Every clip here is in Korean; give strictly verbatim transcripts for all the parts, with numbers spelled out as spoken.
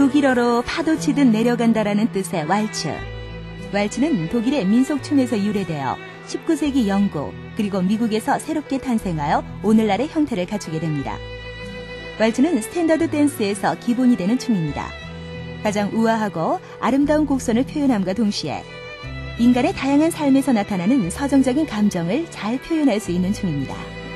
독일어로 파도 치듯 내려간다라는 뜻의 왈츠. 왈츠는 독일의 민속춤에서 유래되어 십구 세기 영국 그리고 미국에서 새롭게 탄생하여 오늘날의 형태를 갖추게 됩니다. 왈츠는 스탠더드 댄스에서 기본이 되는 춤입니다. 가장 우아하고 아름다운 곡선을 표현함과 동시에 인간의 다양한 삶에서 나타나는 서정적인 감정을 잘 표현할 수 있는 춤입니다.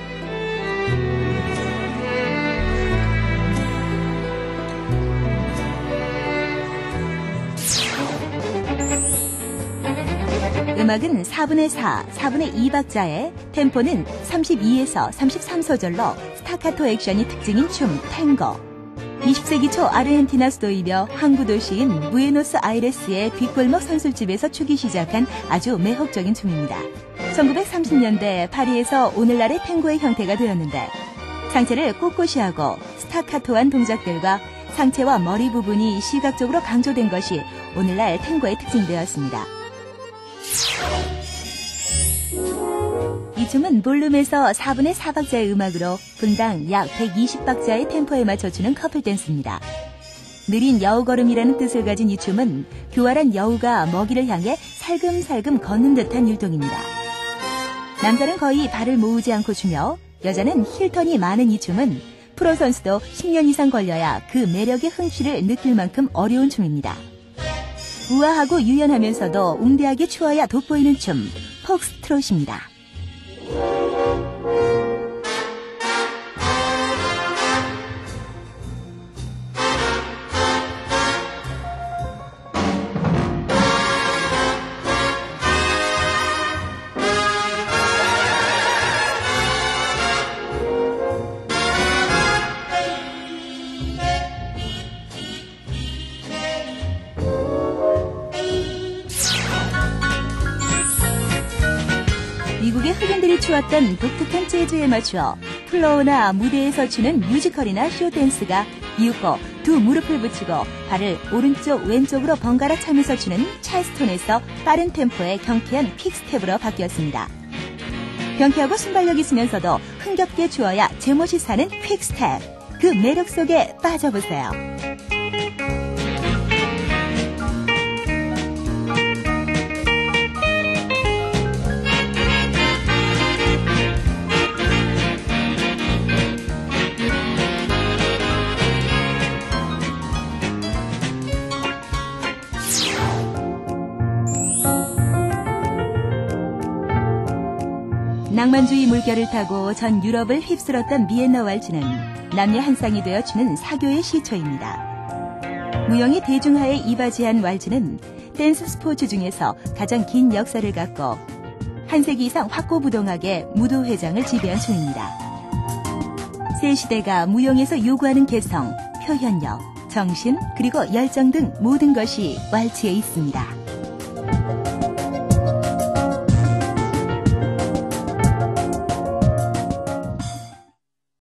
음악은 사분의 사, 사분의 이 박자에 템포는 삼십이에서 삼십삼 소절로 스타카토 액션이 특징인 춤, 탱고. 이십 세기 초 아르헨티나 수도이며 항구 도시인 부에노스아이레스의 뒷골목 선술집에서 추기 시작한 아주 매혹적인 춤입니다. 천구백삼십 년대 파리에서 오늘날의 탱고의 형태가 되었는데 상체를 꼿꼿이 하고 스타카토한 동작들과 상체와 머리 부분이 시각적으로 강조된 것이 오늘날 탱고의 특징되었습니다. 이 춤은 볼룸에서 사분의 사 박자의 음악으로 분당 약 백이십 박자의 템포에 맞춰 추는 커플 댄스입니다. 느린 여우걸음이라는 뜻을 가진 이 춤은 교활한 여우가 먹이를 향해 살금살금 걷는 듯한 율동입니다. 남자는 거의 발을 모으지 않고 추며 여자는 힐턴이 많은 이 춤은 프로 선수도 십 년 이상 걸려야 그 매력의 흥취를 느낄 만큼 어려운 춤입니다. 우아하고 유연하면서도 웅대하게 추어야 돋보이는 춤, 폭스트롯입니다. 미국의 흑인들이 추었던 독특한 재즈에 맞추어 플로어나 무대에서 추는 뮤지컬이나 쇼댄스가 비웃고 두 무릎을 붙이고 발을 오른쪽 왼쪽으로 번갈아 차면서 추는 찰스톤에서 빠른 템포의 경쾌한 퀵스텝으로 바뀌었습니다. 경쾌하고 순발력 있으면서도 흥겹게 추어야 제멋이 사는 퀵스텝. 그 매력 속에 빠져보세요. 낭만주의 물결을 타고 전 유럽을 휩쓸었던 비엔나 왈츠는 남녀 한 쌍이 되어 추는 사교의 시초입니다. 무용이 대중화에 이바지한 왈츠는 댄스 스포츠 중에서 가장 긴 역사를 갖고 한 세기 이상 확고부동하게 무도회장을 지배한 춤입니다. 새 시대가 무용에서 요구하는 개성, 표현력, 정신, 그리고 열정 등 모든 것이 왈츠에 있습니다.